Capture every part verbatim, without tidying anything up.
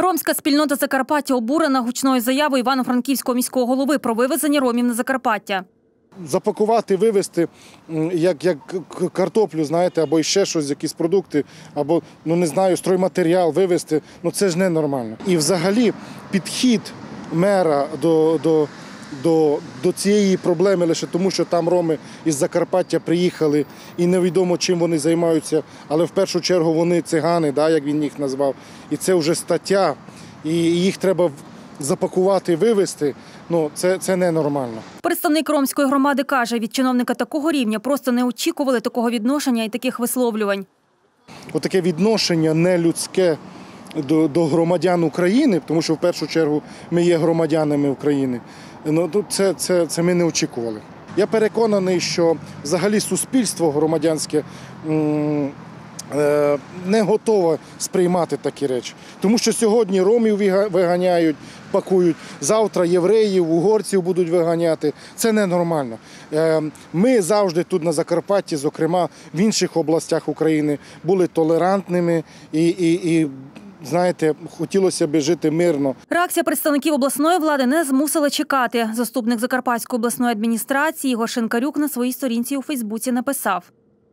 Ромська спільнота Закарпаття обурена гучною заявою Івано-Франківського міського голови про вивезення ромів на Закарпаття. Запакувати, вивезти, як, як картоплю, знаєте, або ще щось, якісь продукти, або, ну не знаю, стройматеріал вивезти, ну це ж ненормально. І взагалі підхід мера до, до, до, до цієї проблеми лише тому, що там роми із Закарпаття приїхали і невідомо чим вони займаються, але в першу чергу вони цигани, да, як він їх назвав, і це вже стаття, і їх треба запакувати, вивезти, ну це, це ненормально. Представник ромської громади каже, від чиновника такого рівня просто не очікували такого відношення і таких висловлювань. Отаке відношення нелюдське до, до громадян України, тому що в першу чергу ми є громадянами України, ну, це, це, це ми не очікували. Я переконаний, що взагалі суспільство громадянське не готова сприймати такі речі. Тому що сьогодні ромів виганяють, пакують, завтра євреїв, угорців будуть виганяти. Це ненормально. Ми завжди тут на Закарпатті, зокрема в інших областях України, були толерантними і, і, і знаєте, хотілося б жити мирно. Реакція представників обласної влади не змусила чекати. Заступник Закарпатської обласної адміністрації Ігор Шинкарюк на своїй сторінці у Фейсбуці написав: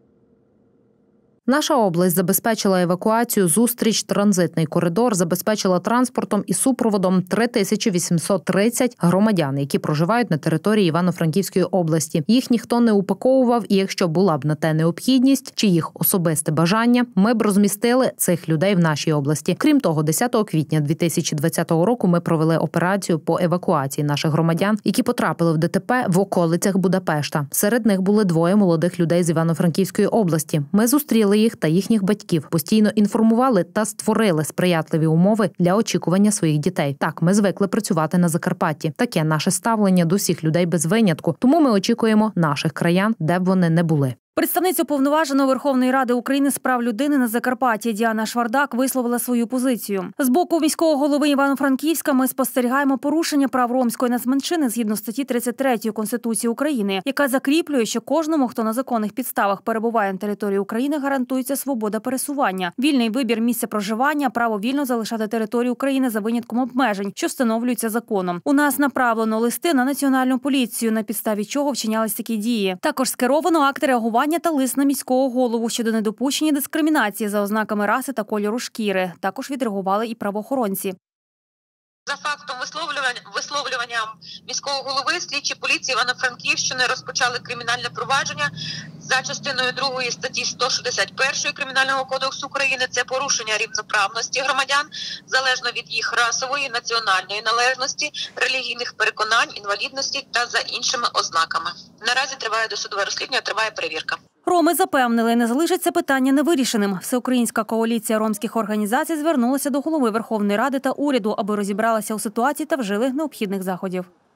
Наша область забезпечила евакуацію, зустріч, транзитний коридор, забезпечила транспортом і супроводом три тисячі вісімсот тридцять громадян, які проживають на території Івано-Франківської області. Їх ніхто не упаковував, і якщо була б на те необхідність чи їх особисте бажання, ми б розмістили цих людей в нашій області. Крім того, десятого квітня дві тисячі двадцятого року ми провели операцію по евакуації наших громадян, які потрапили в ДТП в околицях Будапешта. Серед них були двоє молодих людей з Івано-Франківської області. Ми зустріли їх та їхніх батьків, постійно інформували та створили сприятливі умови для очікування своїх дітей. Так, ми звикли працювати на Закарпатті. Таке наше ставлення до всіх людей без винятку. Тому ми очікуємо наших краян, де б вони не були. Представниця Уповноваженого Верховної Ради України з прав людини на Закарпатті Діана Швардак висловила свою позицію. З боку міського голови Івано-Франківська ми спостерігаємо порушення прав ромської нацменшини згідно статті тридцять третьої Конституції України, яка закріплює, що кожному, хто на законних підставах перебуває на території України, гарантується свобода пересування, вільний вибір місця проживання, право вільно залишати територію України за винятком обмежень, що встановлюються законом. У нас направлено листи на Національну поліцію, на підставі чого вчинялись такі дії. Також скеровано акти реагування та лист на міського голову щодо недопущення дискримінації за ознаками раси та кольору шкіри. Також відреагували і правоохоронці. За фактом висловлювання, висловлюванням міського голови слідчі поліції Івано-Франківщини розпочали кримінальне провадження за частиною другої статті сто шістдесят один Кримінального кодексу України. Це порушення рівноправності громадян залежно від їх расової, національної належності, релігійних переконань, інвалідності та за іншими ознаками. Наразі триває досудове розслідування, триває перевірка. Роми запевнили, не залишиться питання невирішеним. Всеукраїнська коаліція ромських організацій звернулася до голови Верховної Ради та уряду, аби розібралася у ситуації та вжили необхідних заходів.